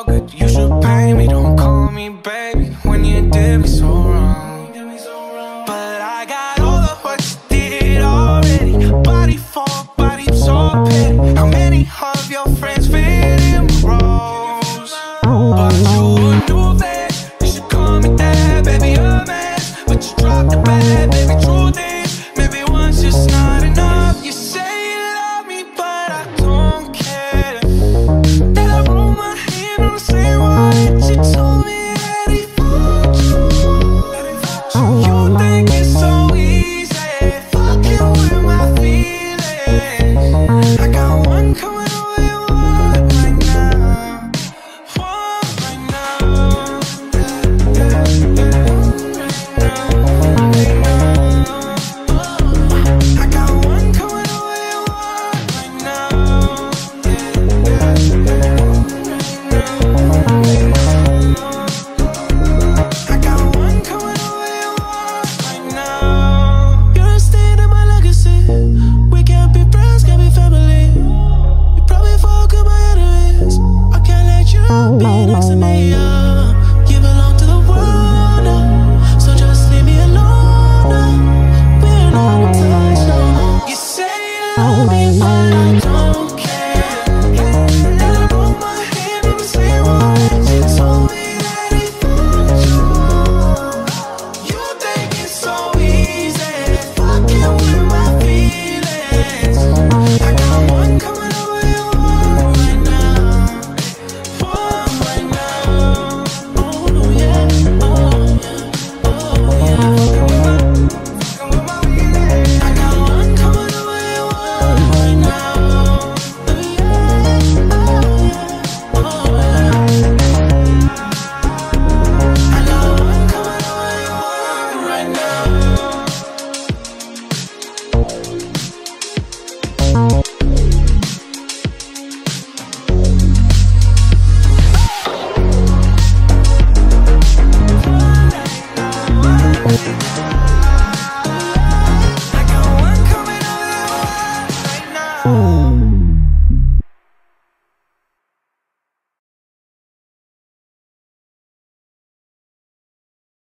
But you should pay me, don't call me baby when you did me so wrong. But I got all of what you did already. Body for body, so petty. How many of your friends fit in my roles? But you knew that you should call me that, baby, a mess. But you dropped the bag, baby, truth is, maybe once just not enough. You say you love me, but I don't care. Did I roll my hand on the same one that you told me that he fucked you? You think it's so easy, fucking with my feelings. I got one coming away, one right now, one right now, I got one coming away, one right now. I got one coming away, one right now. You're a stain in my legacy. We can't be friends, can't be family. You probably fuck with my enemies. I can't let you be next to me. You belong to the world now, so just leave me alone now. We're not touch no more. You say you love me, but I don't care. And I roll my hand on the same one that you told me that he fucked you. You think it's so easy, fucking with my feelings. I got one coming away, one right now, one right now. Oh yeah, oh yeah, oh yeah. Fucking with my feelings. I got one coming away, one right now. Oh yeah, oh yeah, I got one coming away, one right now. One right now.